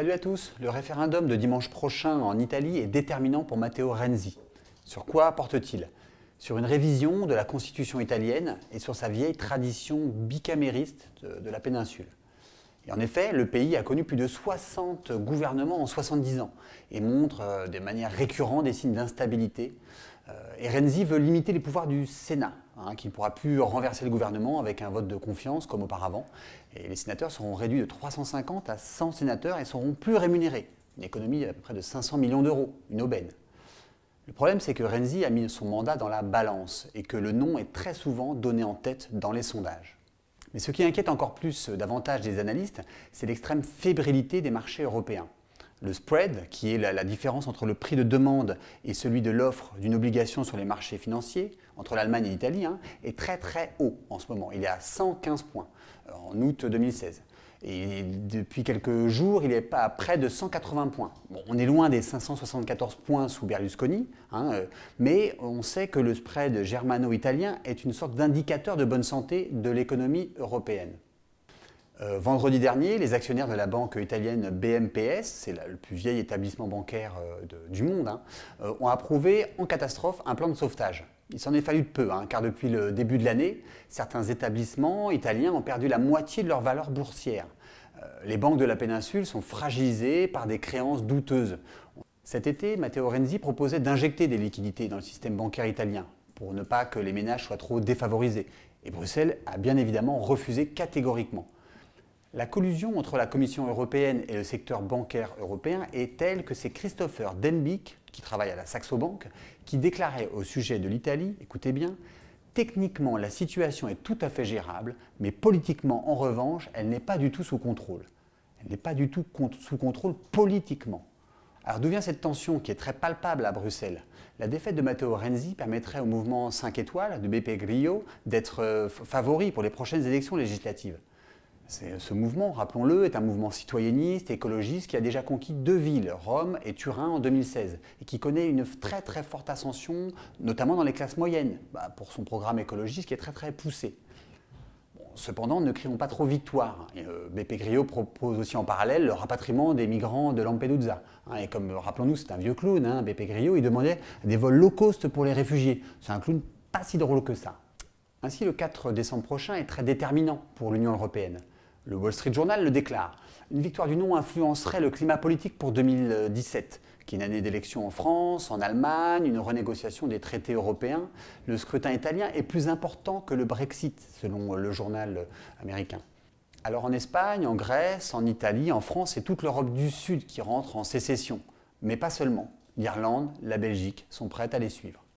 Salut à tous, le référendum de dimanche prochain en Italie est déterminant pour Matteo Renzi. Sur quoi porte-t-il? Sur une révision de la constitution italienne et sur sa vieille tradition bicamériste de la péninsule. Et en effet, le pays a connu plus de 60 gouvernements en 70 ans et montre de manière récurrente des signes d'instabilité. Et Renzi veut limiter les pouvoirs du Sénat, qui ne pourra plus renverser le gouvernement avec un vote de confiance comme auparavant. Et les sénateurs seront réduits de 350 à 100 sénateurs et seront plus rémunérés. Une économie à peu près de 500 millions d'euros, une aubaine. Le problème, c'est que Renzi a mis son mandat dans la balance et que le non est très souvent donné en tête dans les sondages. Mais ce qui inquiète encore plus davantage les analystes, c'est l'extrême fébrilité des marchés européens. Le spread, qui est la différence entre le prix de demande et celui de l'offre d'une obligation sur les marchés financiers, entre l'Allemagne et l'Italie, est très très haut en ce moment. Il est à 115 points en août 2016. Et depuis quelques jours, il est à près de 180 points. Bon, on est loin des 574 points sous Berlusconi, mais on sait que le spread germano-italien est une sorte d'indicateur de bonne santé de l'économie européenne. Vendredi dernier, les actionnaires de la banque italienne BMPS, c'est le plus vieil établissement bancaire du monde, ont approuvé en catastrophe un plan de sauvetage. Il s'en est fallu de peu, car depuis le début de l'année, certains établissements italiens ont perdu la moitié de leur valeur boursière. Les banques de la péninsule sont fragilisées par des créances douteuses. Cet été, Matteo Renzi proposait d'injecter des liquidités dans le système bancaire italien pour ne pas que les ménages soient trop défavorisés. Et Bruxelles a bien évidemment refusé catégoriquement. La collusion entre la Commission européenne et le secteur bancaire européen est telle que c'est Christopher Denbick, qui travaille à la Saxo Bank, qui déclarait au sujet de l'Italie, écoutez bien, « Techniquement, la situation est tout à fait gérable, mais politiquement, en revanche, elle n'est pas du tout sous contrôle. » Elle n'est pas du tout sous contrôle politiquement. Alors d'où vient cette tension qui est très palpable à Bruxelles? La défaite de Matteo Renzi permettrait au mouvement 5 étoiles de Beppe Grillo d'être favori pour les prochaines élections législatives. Ce mouvement, rappelons-le, est un mouvement citoyenniste, écologiste qui a déjà conquis 2 villes, Rome et Turin en 2016, et qui connaît une très très forte ascension, notamment dans les classes moyennes, pour son programme écologiste qui est très très poussé. Bon, cependant, ne crions pas trop victoire. Beppe Grillo propose aussi en parallèle le rapatriement des migrants de Lampedusa. Et comme, rappelons-nous, c'est un vieux clown, Beppe Grillo, il demandait des vols low cost pour les réfugiés. C'est un clown pas si drôle que ça. Ainsi, le 4 décembre prochain est très déterminant pour l'Union européenne. Le Wall Street Journal le déclare. Une victoire du non influencerait le climat politique pour 2017, qui est une année d'élections en France, en Allemagne, une renégociation des traités européens. Le scrutin italien est plus important que le Brexit, selon le journal américain. Alors en Espagne, en Grèce, en Italie, en France et toute l'Europe du Sud qui rentre en sécession. Mais pas seulement. L'Irlande, la Belgique sont prêtes à les suivre.